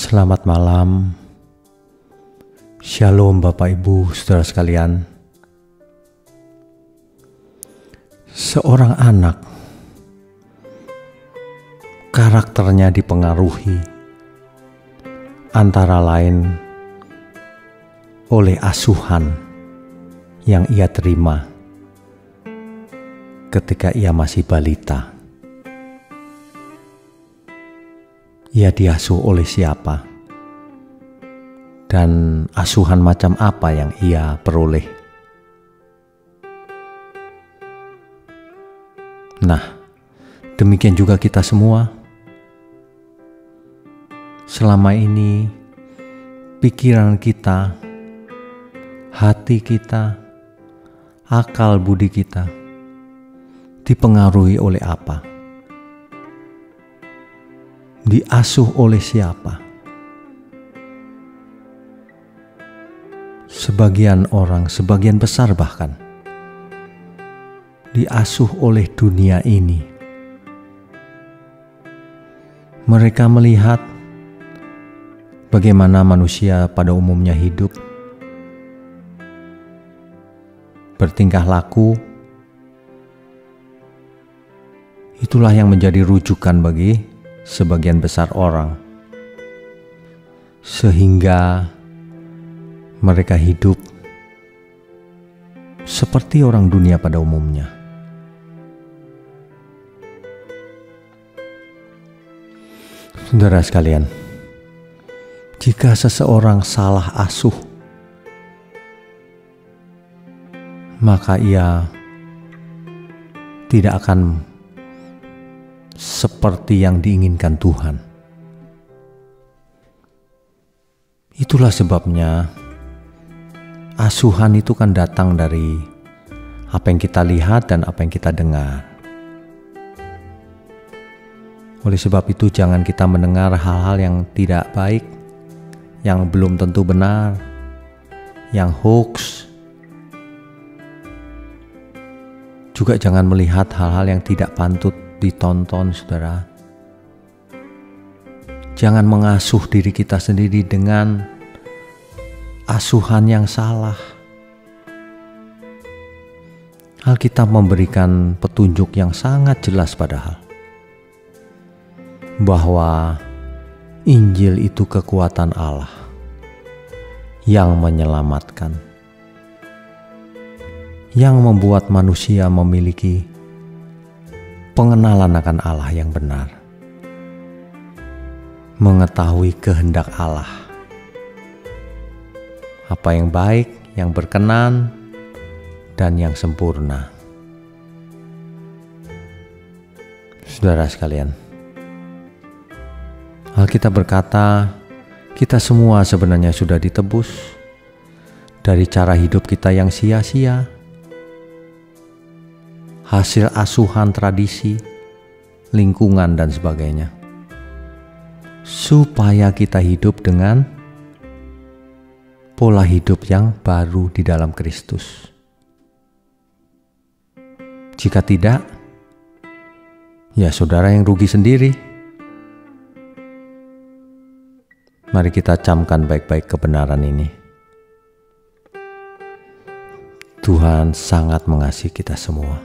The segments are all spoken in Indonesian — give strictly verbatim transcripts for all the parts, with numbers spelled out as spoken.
Selamat malam. Shalom Bapak Ibu, saudara sekalian. Seorang anak karakternya dipengaruhi antara lain oleh asuhan yang ia terima ketika ia masih balita. Ia diasuh oleh siapa? Dan asuhan macam apa yang ia peroleh? Nah, demikian juga kita semua. Selama ini, pikiran kita, hati kita, akal budi kita dipengaruhi oleh apa? Diasuh oleh siapa? Sebagian orang, sebagian besar bahkan, diasuh oleh dunia ini. Mereka melihat bagaimana manusia pada umumnya hidup, bertingkah laku. Itulah yang menjadi rujukan bagi sebagian besar orang, sehingga mereka hidup seperti orang dunia pada umumnya. Saudara sekalian, jika seseorang salah asuh, maka ia tidak akan seperti yang diinginkan Tuhan. Itulah sebabnya asuhan itu kan datang dari apa yang kita lihat dan apa yang kita dengar. Oleh sebab itu jangan kita mendengar hal-hal yang tidak baik, yang belum tentu benar, yang hoax. Juga jangan melihat hal-hal yang tidak pantut ditonton, saudara. Jangan mengasuh diri kita sendiri dengan asuhan yang salah. Alkitab memberikan petunjuk yang sangat jelas padahal, bahwa Injil itu kekuatan Allah yang menyelamatkan, yang membuat manusia memiliki pengenalan akan Allah yang benar, mengetahui kehendak Allah, apa yang baik, yang berkenan, dan yang sempurna. Saudara sekalian, Alkitab berkata, kita semua sebenarnya sudah ditebus dari cara hidup kita yang sia-sia, hasil asuhan tradisi, lingkungan, dan sebagainya, supaya kita hidup dengan pola hidup yang baru di dalam Kristus. Jika tidak, ya saudara yang rugi sendiri. Mari kita camkan baik-baik kebenaran ini. Tuhan sangat mengasihi kita semua.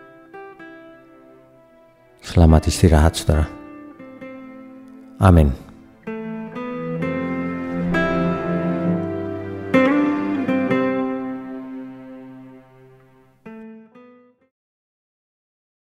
Selamat istirahat, saudara. Amin.